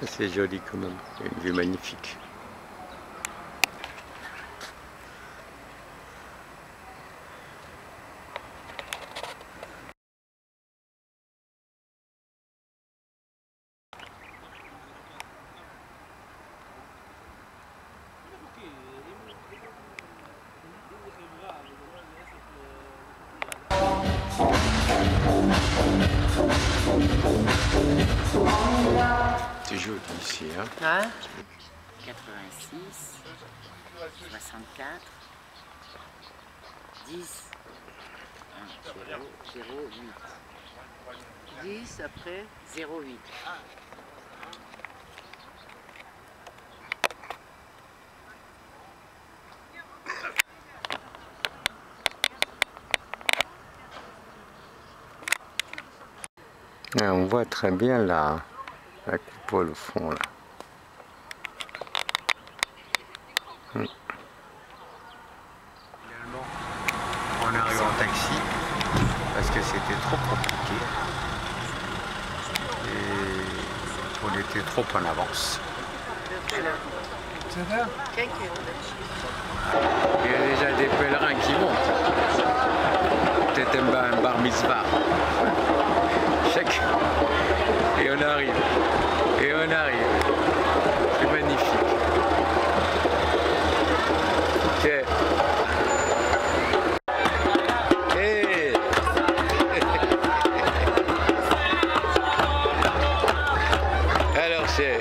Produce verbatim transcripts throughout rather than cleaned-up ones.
C'est joli quand même, une vue magnifique. C'est joli ici, hein? Hein? quatre-vingt-six, soixante-quatre, dix, zéro, huit. dix après zéro huit. Et on voit très bien la, la coupole au fond là. Hmm. Finalement, on arrive en taxi parce que c'était trop compliqué et on était trop en avance. Il y a déjà des pèlerins qui montent. Peut-être un bar mitzvah. Check. Et on arrive. Et on arrive. C'est magnifique. Tiens. Hey. Alors c'est...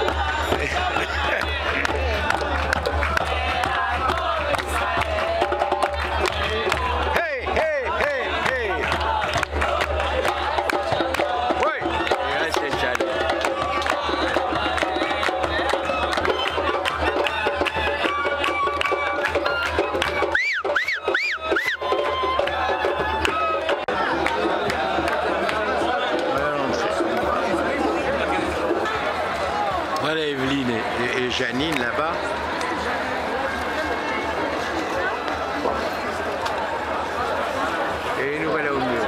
Voilà Evelyne et, et Janine là-bas. Et nous voilà au mieux.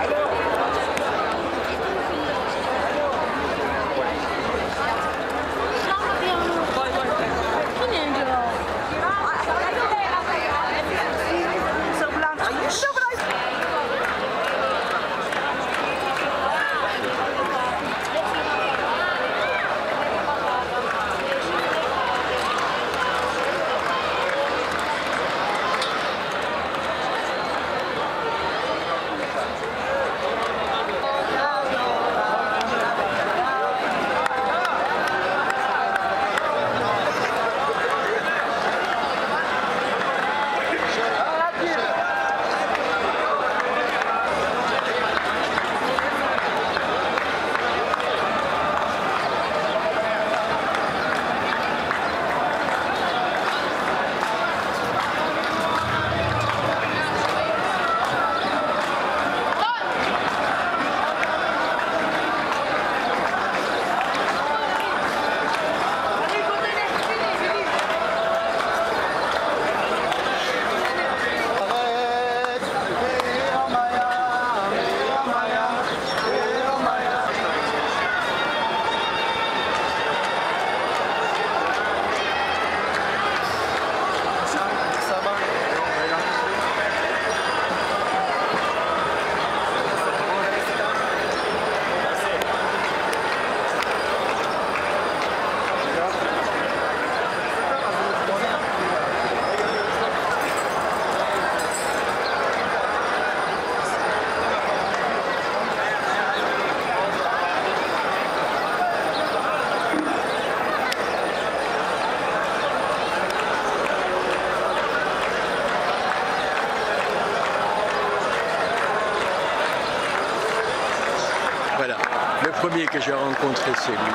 Voilà, le premier que j'ai rencontré c'est lui.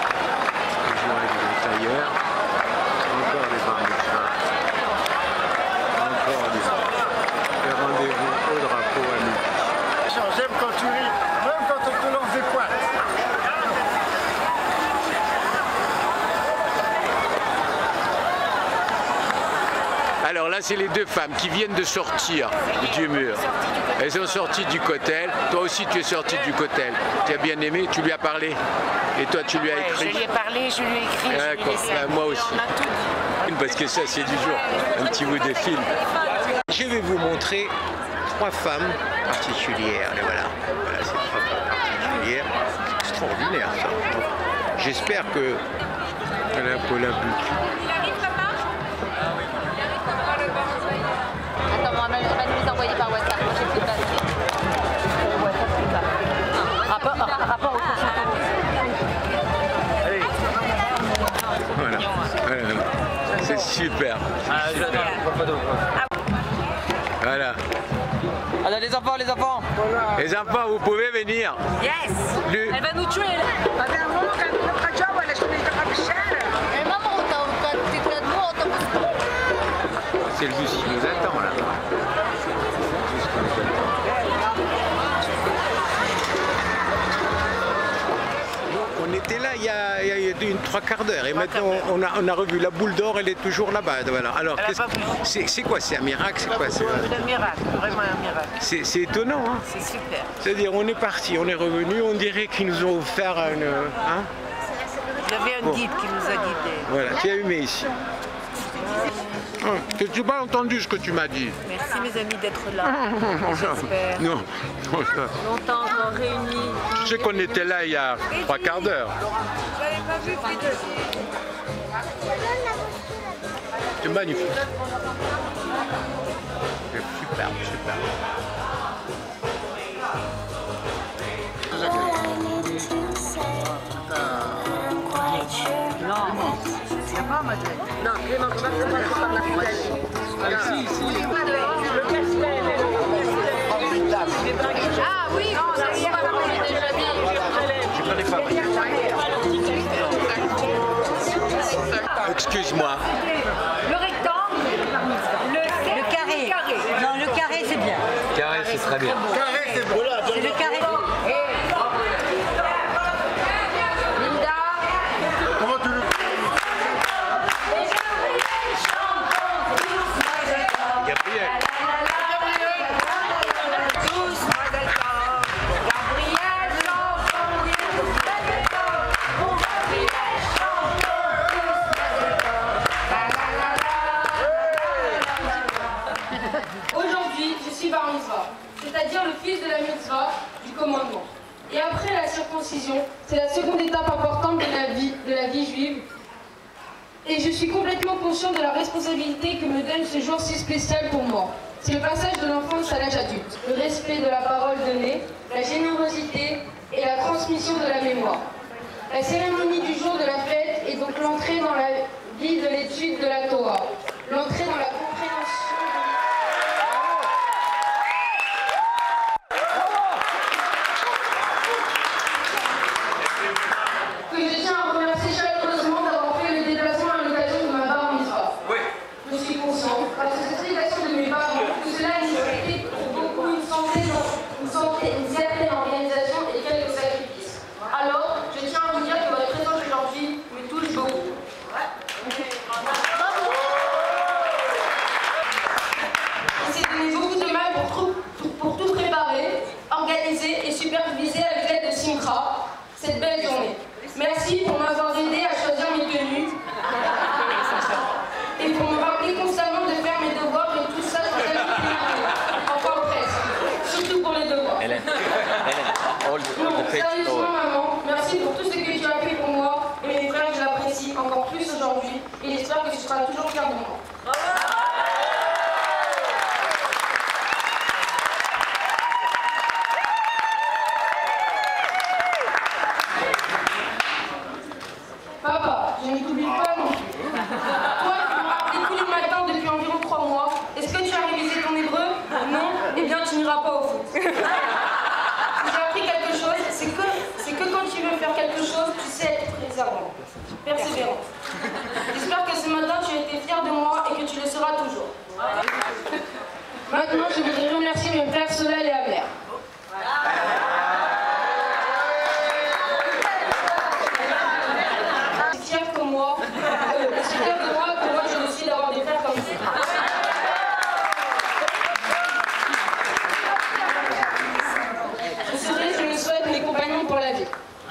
Je joue avec le tailleur. Encore des bar mitzvahs. Encore des bar. Et rendez-vous au drapeau à midi. J'aime quand tu ris, même quand on te lance des points. Alors là, là, c'est les deux femmes qui viennent de sortir du mur. Elles sont sorties du cotel. Toi aussi, tu es sortie du cotel. Tu as bien aimé, tu lui as parlé. Et toi, tu lui as Ouais, écrit. je lui ai parlé, je lui ai écrit, je lui ai D'accord, laissé bah, un moi peu, aussi. on a tout dit. Parce que ça, c'est du jour. Un petit bout de film. Je vais vous montrer trois femmes particulières. Et voilà, voilà ces trois femmes particulières. C'est extraordinaire, ça. J'espère que... Voilà, Paula Buc. Attends, on va nous envoyer par WhatsApp. Moi, j'ai plus de papier. Rapport, rapport au prochain. Voilà, voilà. C'est super. Voilà. Alors les enfants, les enfants. Les enfants, vous pouvez venir. Yes. Le- Elle va nous tuer là. Eh, maman, on t'a- t'es près de moi, on t'a- C'est le bus qui nous attend là. On était là il y a, il y a une trois quarts d'heure et maintenant on a, on a revu la boule d'or, elle est toujours là-bas. Voilà. Alors Elle a qu'est-ce- pas bougé. c'est c'est quoi? C'est un miracle? C'est quoi? C'est C'est un miracle, vraiment un miracle. c'est- c'est étonnant. Hein. C'est super. C'est-à-dire on est parti, on est revenu, on dirait qu'ils nous ont offert une... Hein. J'avais un Bon. guide qui nous a guidés. Voilà, tu as aimé ici. Hum, tu n'as pas entendu ce que tu m'as dit? Merci mes amis d'être là. J'espère. Non. Longtemps encore réunis. Je sais qu'on était là il y a trois quarts d'heure. C'est magnifique. C'est superbe, superbe. Ah oui, non, ça y est, on l'a déjà dit. Excuse-moi. Le rectangle, le carré. Non, le carré, c'est bien. Carré, c'est très bien. C'est le carré. Linda. Comment tu le... Gabriel. Aujourd'hui, je suis bar mitzvah, c'est-à-dire le fils de la mitzvah du commandement. Et après la circoncision, c'est la seconde étape importante de la vie, de la vie juive. Et je suis complètement conscient de la responsabilité que me donne ce jour si spécial pour moi. C'est le passage de l'enfance à l'âge adulte, le respect de la parole donnée, la générosité et la transmission de la mémoire. La cérémonie du jour de la fête est donc l'entrée dans la vie de l'étude de la Torah, l'entrée dans la compréhension de... que je tiens à remercier chaleureusement d'avoir fait le déplacement à l'occasion de ma bar mitzvah. Oui. Je suis conscient, parce que cette célébration de mes parents, que cela nécessité pour beaucoup une santé, une santé, une certaine organisation et quelques sacrifices. Alors, je tiens à vous dire que votre présence aujourd'hui me touche beaucoup. On s'est donné beaucoup de mal pour tout, pour, pour tout préparer, organiser et superviser avec l'aide de Simcha cette belle journée. Merci pour m'avoir aidé à choisir mes tenues et pour me rappeler constamment de faire mes devoirs et tout ça sans jamais finir. Enfin presque, surtout pour les devoirs. Hélène, Hélène, all the, all Non, the page sérieusement forward. maman, merci pour tout ce que tu as fait pour moi et mes frères, je l'apprécie encore plus aujourd'hui et j'espère que tu seras toujours fier de moi. Papa, je ne t'oublie pas non plus. Toi, tu m'as rappelé tous les matins depuis environ trois mois. Est-ce que tu as révisé ton hébreu? Non? Eh bien, tu n'iras pas au foot. Si j'ai appris quelque chose, c'est que, c'est que quand tu veux faire quelque chose, tu sais être persévérant. Persévérant. J'espère que ce matin, tu as été fier de moi et que tu le seras toujours. Maintenant, je voudrais remercier mes frères Solal et Amer. Fier comme moi, euh, aussi fier de moi que moi je décide d'avoir des frères comme ça.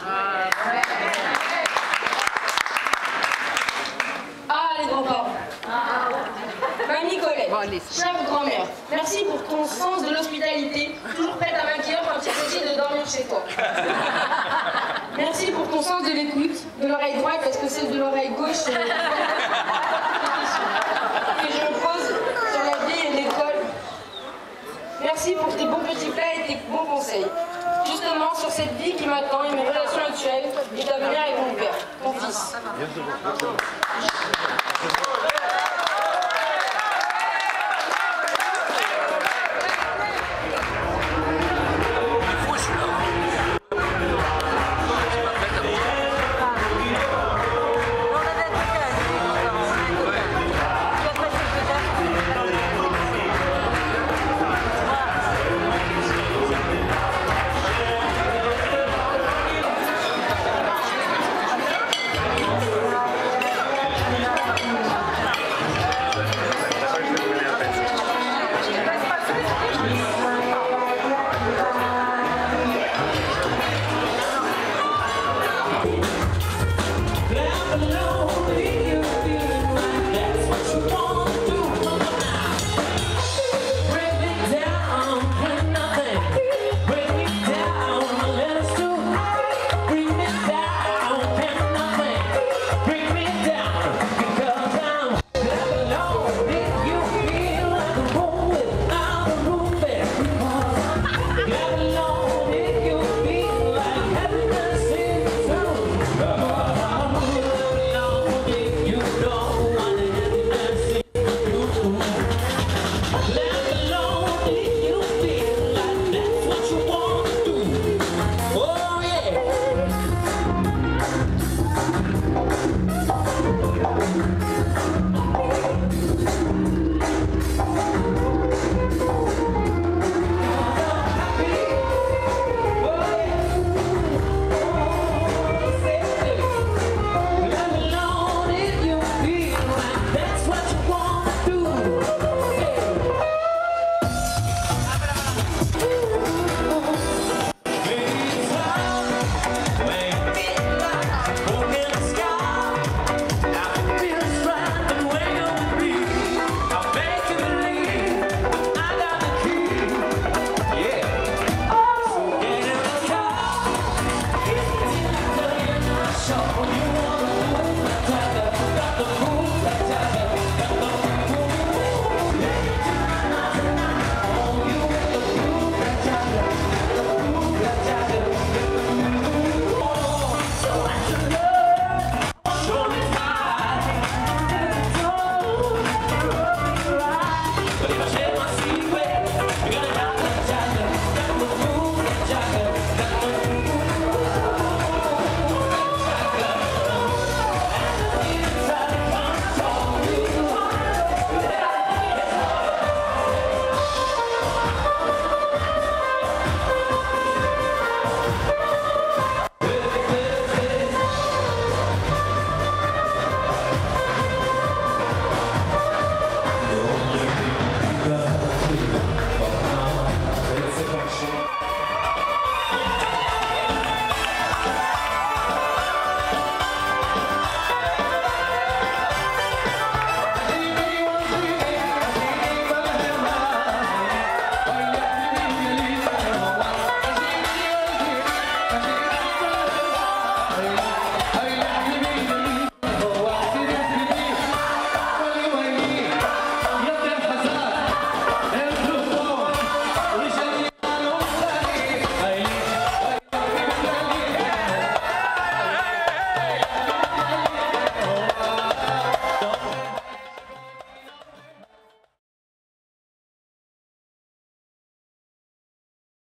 Ah, les grands-parents. Mamie Colette, chère grand-mère, merci pour ton sens de l'hospitalité, toujours prête à m'accueillir quand il s'agit de dormir chez toi. Merci pour ton sens de l'écoute, de l'oreille droite, parce que celle de l'oreille gauche, euh, que je me pose sur la vie et l'école. Merci pour tes bons petits plats et tes bons conseils. Justement, sur cette vie qui m'attend et mes relations actuelles, et d'avenir avec mon père, ton fils.